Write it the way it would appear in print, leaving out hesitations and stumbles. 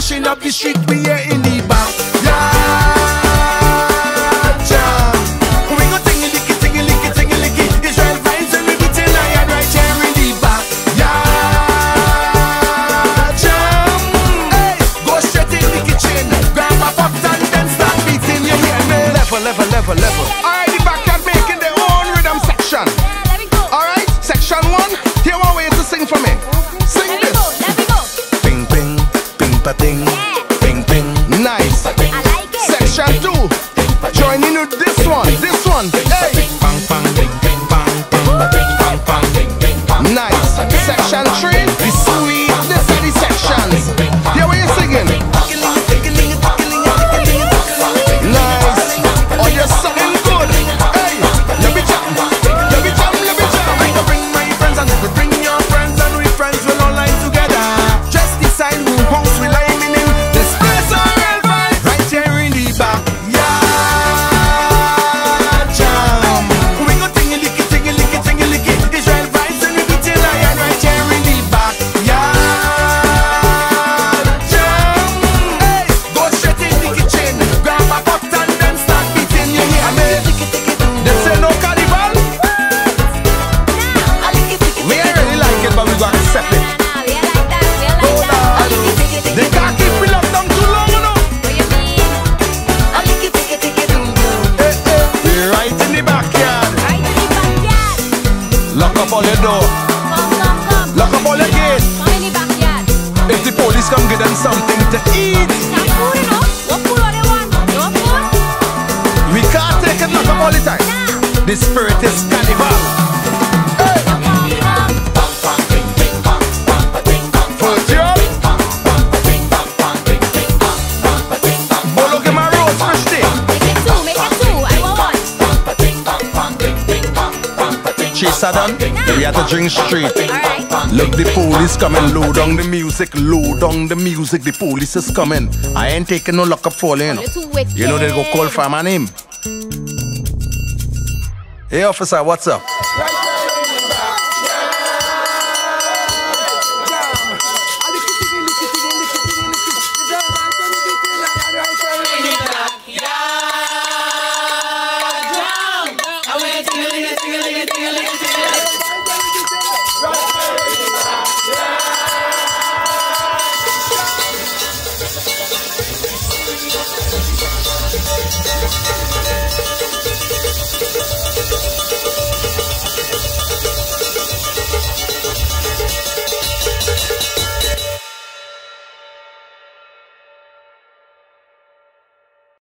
mashing up the street, we here in the back. Yeah, jam. We go tingy licky, tingy licky, tingy licky. Israel vibes and we beating iron right here in the back. Yeah, jam. Hey, go straight in the kitchen, grab a pot and then start beating. You hear me? Level, level, level, level. Alright, the backyard making their own rhythm section. Alright, section 1. Here one way to sing for me. Sing this. Ping, ping, ping, pa, ting. Ping, ping. Nice. I like it. Section 2. Join in with this one. This one. Hey. Bang, bang, bing, bing, bang, bang, bing, bang, bang, bing, bing, bang. Nice. Section 3. The sweetness of the sections. Here what you singing? Nice. Oh, you're something good. Hey. Let me jam. Let me jam. Let me jam. I can bring my friends and we bring your friends and we friends will all line together. Just decide who house we lining in. This place are real vibes. Right here in the back. Yeah, jam. We go tingy licky, tingy licky, tingy licky. Israel vibes and we beating lion right here in the back. Yeah, jam. Hey, go straight in the kitchen, grab a pot and then start beating. You hear me? This ain't no carnival. We ain't really like it, but we got to accept it. They can't keep me locked down too long, you know. We're right in the backyard. Lock up all your door. Lock up all your gates. If the police come, give them something to eat. We can't take it lock up all the time. The spirit is carnival. Put you up. Bolo que my rose fresh thing. Chase her done. We have to drink straight. Look, the police coming. Low down the music. Low down the music. The police is coming. I ain't taking no lock up falling. You know. You know they go call for my name. Hey officer, what's up? I